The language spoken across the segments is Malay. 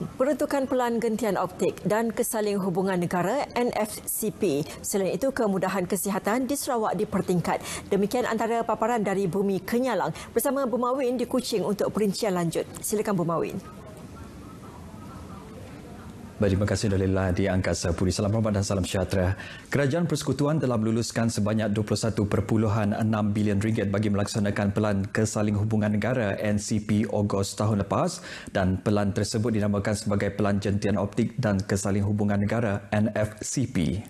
Peruntukan Pelan Gentian Optik dan Kesaling Hubungan Negara NFCP. Selain itu, kemudahan kesihatan di Sarawak dipertingkat. Demikian antara paparan dari Bumi Kenyalang bersama Bumawin di Kuching untuk perincian lanjut. Silakan Bumawin. Baik, terima kasih Dalila di Angkasa Puri. Salam hormat dan salam sejahtera. Kerajaan Persekutuan telah meluluskan sebanyak 21.6 bilion ringgit bagi melaksanakan Pelan Kesaling Hubungan Negara NCP Ogos tahun lepas dan pelan tersebut dinamakan sebagai Pelan Gentian Optik dan Kesaling Hubungan Negara NFCP.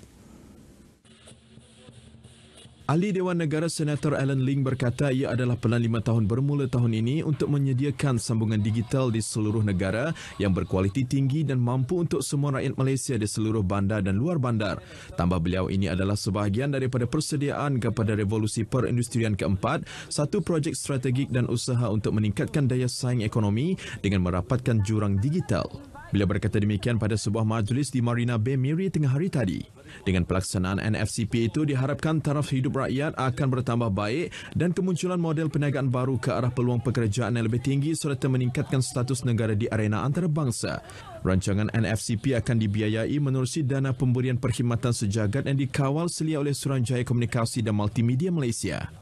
Ahli Dewan Negara Senator Alan Ling berkata ia adalah pelan 5 tahun bermula tahun ini untuk menyediakan sambungan digital di seluruh negara yang berkualiti tinggi dan mampu untuk semua rakyat Malaysia di seluruh bandar dan luar bandar. Tambah beliau, ini adalah sebahagian daripada persediaan kepada revolusi perindustrian keempat, satu projek strategik dan usaha untuk meningkatkan daya saing ekonomi dengan merapatkan jurang digital. Beliau berkata demikian pada sebuah majlis di Marina Bay Miri tengah hari tadi. Dengan pelaksanaan NFCP itu, diharapkan taraf hidup rakyat akan bertambah baik dan kemunculan model perniagaan baru ke arah peluang pekerjaan yang lebih tinggi serta meningkatkan status negara di arena antarabangsa. Rancangan NFCP akan dibiayai menerusi dana pemberian perkhidmatan sejagat yang dikawal selia oleh Suruhanjaya Komunikasi dan Multimedia Malaysia.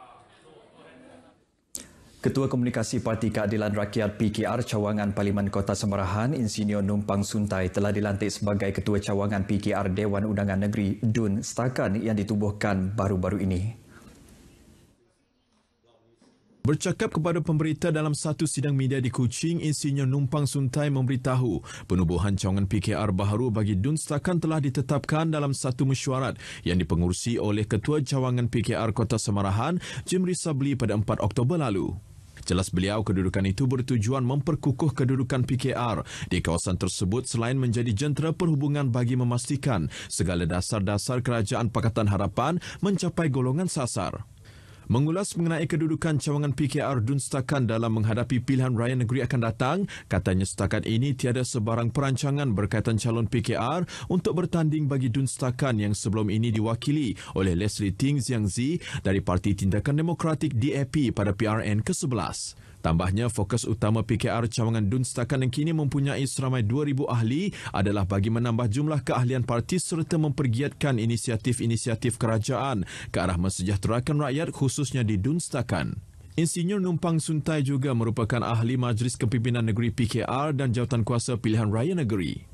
Ketua Komunikasi Parti Keadilan Rakyat PKR Cawangan Parlimen Kota Semarahan, Insinyur Numpang Suntai telah dilantik sebagai Ketua Cawangan PKR Dewan Undangan Negeri DUN Setakan yang ditubuhkan baru-baru ini. Bercakap kepada pemberita dalam satu sidang media di Kuching, Insinyur Numpang Suntai memberitahu penubuhan cawangan PKR baharu bagi DUN Setakan telah ditetapkan dalam satu mesyuarat yang dipengurusi oleh Ketua Cawangan PKR Kota Semarahan, Jim Risabli pada 4 Oktober lalu. Jelas beliau, kedudukan itu bertujuan memperkukuh kedudukan PKR di kawasan tersebut selain menjadi jentera perhubungan bagi memastikan segala dasar-dasar kerajaan Pakatan Harapan mencapai golongan sasar. Mengulas mengenai kedudukan cawangan PKR DUN Setakan dalam menghadapi pilihan raya negeri akan datang, katanya setakat ini tiada sebarang perancangan berkaitan calon PKR untuk bertanding bagi DUN Setakan yang sebelum ini diwakili oleh Leslie Ting Ziang Zi dari Parti Tindakan Demokratik DAP pada PRN ke-11. Tambahnya, fokus utama PKR cawangan DUN Setakan yang kini mempunyai seramai 2,000 ahli adalah bagi menambah jumlah keahlian parti serta mempergiatkan inisiatif-inisiatif kerajaan ke arah mensejahterakan rakyat khususnya di DUN Setakan. Insinyur Numpang Suntai juga merupakan ahli Majlis Kepimpinan Negeri PKR dan Jawatankuasa Pilihan Raya Negeri.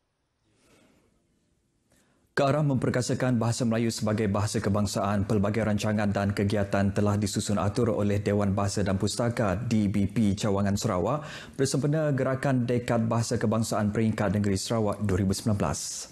Ke arah memperkasakan bahasa Melayu sebagai bahasa kebangsaan, pelbagai rancangan dan kegiatan telah disusun atur oleh Dewan Bahasa dan Pustaka DBP Cawangan Sarawak bersempena Gerakan Dekad Bahasa Kebangsaan Peringkat Negeri Sarawak 2019.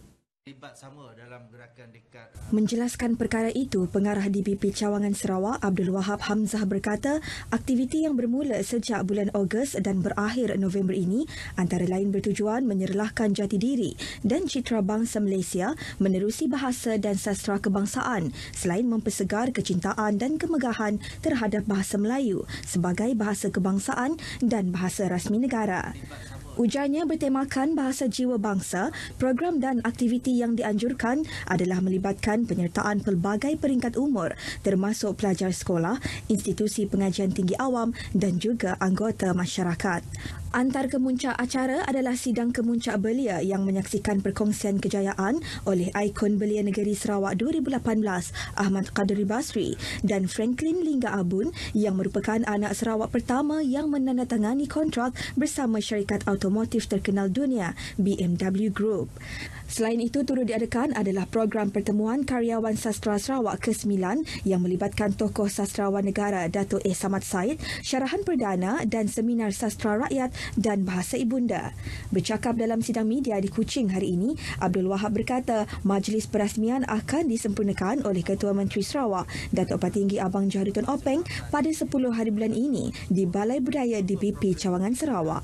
Menjelaskan perkara itu, Pengarah DBP Cawangan Sarawak Abdul Wahab Hamzah berkata aktiviti yang bermula sejak bulan Ogos dan berakhir November ini antara lain bertujuan menyerlahkan jati diri dan citra bangsa Malaysia menerusi bahasa dan sastra kebangsaan selain mempersegar kecintaan dan kemegahan terhadap bahasa Melayu sebagai bahasa kebangsaan dan bahasa rasmi negara. Ujarnya bertemakan bahasa jiwa bangsa, program dan aktiviti yang dianjurkan adalah melibatkan penyertaan pelbagai peringkat umur termasuk pelajar sekolah, institusi pengajian tinggi awam dan juga anggota masyarakat. Antar kemuncak acara adalah sidang kemuncak belia yang menyaksikan perkongsian kejayaan oleh ikon belia negeri Sarawak 2018 Ahmad Qadri Basri dan Franklin Lingga Abun yang merupakan anak Sarawak pertama yang menandatangani kontrak bersama syarikat automotif terkenal dunia BMW Group. Selain itu, turut diadakan adalah program pertemuan karyawan sastra Sarawak ke-9 yang melibatkan tokoh sastrawan negara Dato' Samad Said, syarahan perdana dan seminar sastra rakyat dan bahasa ibunda. Bercakap dalam sidang media di Kuching hari ini, Abdul Wahab berkata majlis perasmian akan disempurnakan oleh Ketua Menteri Sarawak Datuk Patinggi Abang Jaharuddin Openg pada 10 hari bulan ini di Balai Budaya DBP Cawangan Sarawak.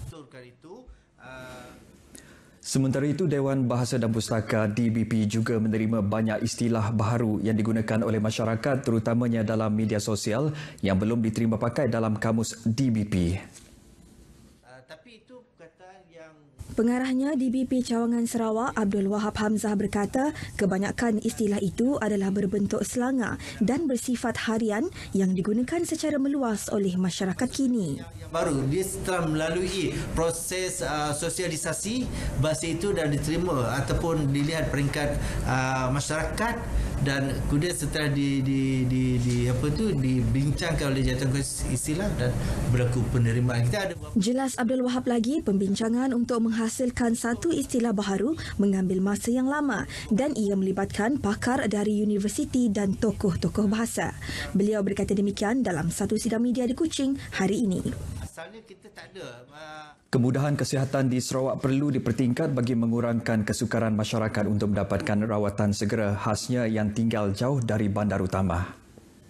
Sementara itu, Dewan Bahasa dan Pustaka DBP juga menerima banyak istilah baharu yang digunakan oleh masyarakat terutamanya dalam media sosial yang belum diterima pakai dalam kamus DBP. Tapi itu Pengarahnya DBP Cawangan Sarawak Abdul Wahab Hamzah berkata kebanyakan istilah itu adalah berbentuk selanga dan bersifat harian yang digunakan secara meluas oleh masyarakat kini. Baru dia setelah melalui proses sosialisasi, bahasa itu dah diterima ataupun dilihat peringkat masyarakat, dan kemudian setelah dibincangkan oleh Jabatan Istilah dan berlaku penerimaan. Kita ada. Jelas Abdul Wahab lagi, pembincangan untuk menghasilkan satu istilah baharu mengambil masa yang lama dan ia melibatkan pakar dari universiti dan tokoh-tokoh bahasa. Beliau berkata demikian dalam satu sidang media di Kuching hari ini. Kemudahan kesihatan di Sarawak perlu dipertingkat bagi mengurangkan kesukaran masyarakat untuk mendapatkan rawatan segera, khasnya yang tinggal jauh dari bandar utama.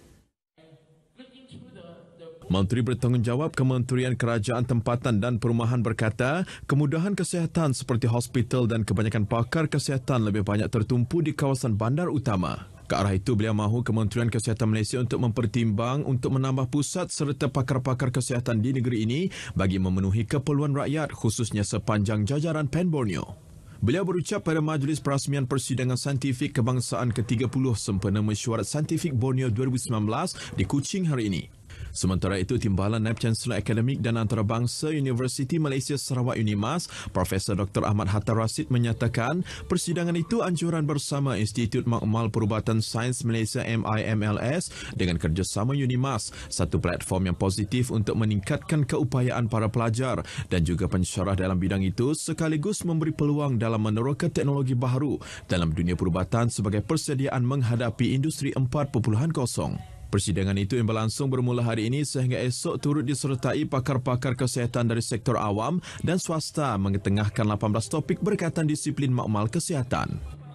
Menteri Bertanggungjawab Kementerian Kerajaan Tempatan dan Perumahan berkata, kemudahan kesihatan seperti hospital dan kebanyakan pakar kesihatan lebih banyak tertumpu di kawasan bandar utama. Ke arah itu, beliau mahu Kementerian Kesihatan Malaysia untuk mempertimbang untuk menambah pusat serta pakar-pakar kesihatan di negeri ini bagi memenuhi keperluan rakyat, khususnya sepanjang jajaran Pen Borneo. Beliau berucap pada Majlis Perasmian Persidangan Saintifik Kebangsaan ke-30 sempena Mesyuarat Saintifik Borneo 2019 di Kuching hari ini. Sementara itu, Timbalan Naib Chancellor Akademik dan Antarabangsa Universiti Malaysia Sarawak UNIMAS, Profesor Dr. Ahmad Hatta Rashid menyatakan persidangan itu anjuran bersama Institut Makmal Perubatan Sains Malaysia MIMLS dengan kerjasama UNIMAS, satu platform yang positif untuk meningkatkan keupayaan para pelajar dan juga pensyarah dalam bidang itu sekaligus memberi peluang dalam meneroka teknologi baharu dalam dunia perubatan sebagai persediaan menghadapi industri 4.0. Persidangan itu yang berlangsung bermula hari ini sehingga esok turut disertai pakar-pakar kesihatan dari sektor awam dan swasta mengetengahkan 18 topik berkaitan disiplin makmal kesihatan.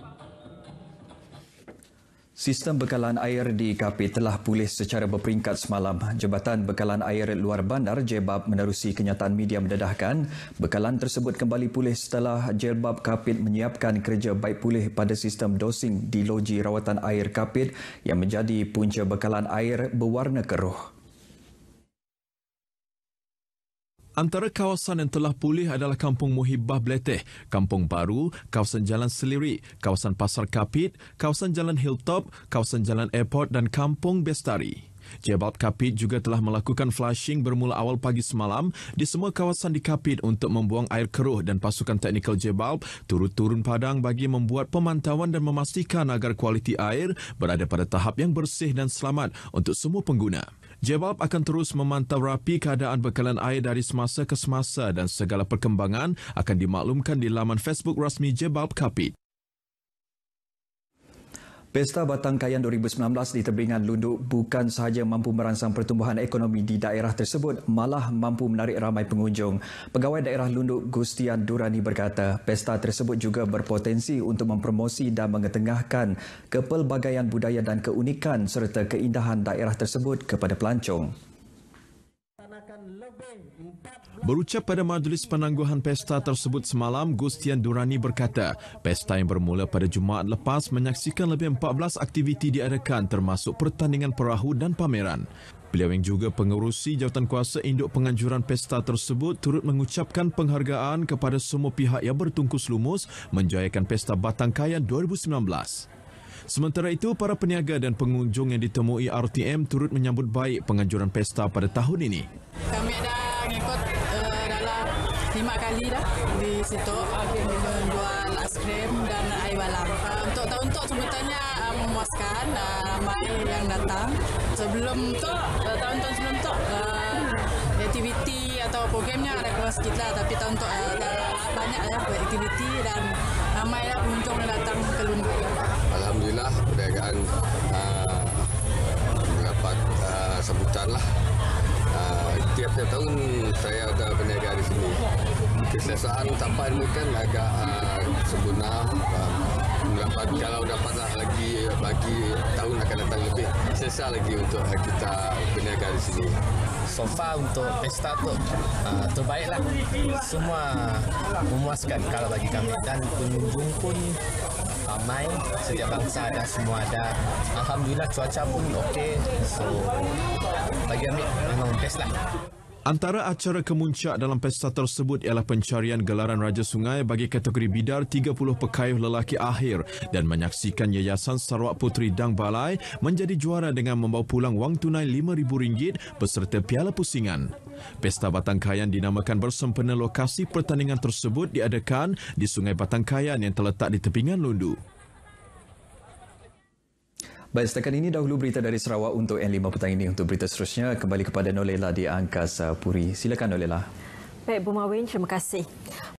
Sistem bekalan air di Kapit telah pulih secara berperingkat semalam. Jabatan Bekalan Air Luar Bandar JBAB menerusi kenyataan media mendedahkan bekalan tersebut kembali pulih setelah JBAB Kapit menyiapkan kerja baik pulih pada sistem dosing di loji rawatan air Kapit yang menjadi punca bekalan air berwarna keruh. Antara kawasan yang telah pulih adalah Kampung Muhibah Beleteh, Kampung Baru, kawasan Jalan Selirik, kawasan Pasar Kapit, kawasan Jalan Hilltop, kawasan Jalan Airport dan Kampung Bestari. JBAB Kapit juga telah melakukan flushing bermula awal pagi semalam di semua kawasan di Kapit untuk membuang air keruh dan pasukan teknikal JBAB turut turun padang bagi membuat pemantauan dan memastikan agar kualiti air berada pada tahap yang bersih dan selamat untuk semua pengguna. JBAB akan terus memantau rapi keadaan bekalan air dari semasa ke semasa dan segala perkembangan akan dimaklumkan di laman Facebook rasmi JBAB Kapit. Pesta Batangkayan 2019 di Tebingan Lunduk bukan sahaja mampu merangsang pertumbuhan ekonomi di daerah tersebut, malah mampu menarik ramai pengunjung. Pegawai daerah Lunduk Gustian Durani berkata, pesta tersebut juga berpotensi untuk mempromosi dan mengetengahkan kepelbagaian budaya dan keunikan serta keindahan daerah tersebut kepada pelancong. Berucap pada majlis penangguhan pesta tersebut semalam, Gustian Durani berkata, pesta yang bermula pada Jumaat lepas menyaksikan lebih 14 aktiviti diadakan termasuk pertandingan perahu dan pameran. Beliau yang juga pengerusi jawatankuasa induk penganjuran pesta tersebut turut mengucapkan penghargaan kepada semua pihak yang bertungkus lumus menjayakan Pesta Batangkayan 2019. Sementara itu, para peniaga dan pengunjung yang ditemui RTM turut menyambut baik penganjuran pesta pada tahun ini. Kami dah ikut dalam 5 kali dah di situ menjual aiskrim dan air balam. Untuk tahun-tahun sebetulnya memuaskan ramai yang datang. Sebelum tu, tahun-tahun sebelum tu, aktiviti atau programnya ada keluar sikit lah. Tapi tahun tu banyak ya aktiviti dan ramai lah pengunjung yang datang ke Lunduk. Alhamdulillah, perniagaan mendapat sambutan lah. Tiap-tiap tahun saya ada berniaga di sini. Keselesaan sampai ini kan agak sempurna. Mendapat, kalau dapatlah lagi bagi tahun akan datang lebih selesa lagi untuk kita berniaga di sini. So far untuk pesta tu terbaiklah. Semua memuaskan kalau bagi kami dan pengunjung pun ramai, setiap bangsa ada, semua ada. Alhamdulillah cuaca pun okey. So bagi kami memang best lah. Antara acara kemuncak dalam pesta tersebut ialah pencarian gelaran Raja Sungai bagi kategori bidar 30 pekayuh lelaki akhir dan menyaksikan Yayasan Sarawak Puteri Dang Balai menjadi juara dengan membawa pulang wang tunai RM5,000 beserta piala pusingan. Pesta Batangkayan dinamakan bersempena lokasi pertandingan tersebut diadakan di Sungai Batangkayan yang terletak di tepingan Lundu. Baik, setakat ini dahulu berita dari Sarawak untuk N5 petang ini. Untuk berita seterusnya, kembali kepada Nolela di Angkasa Puri. Silakan Nolela. Baik, Bu Mawin, terima kasih.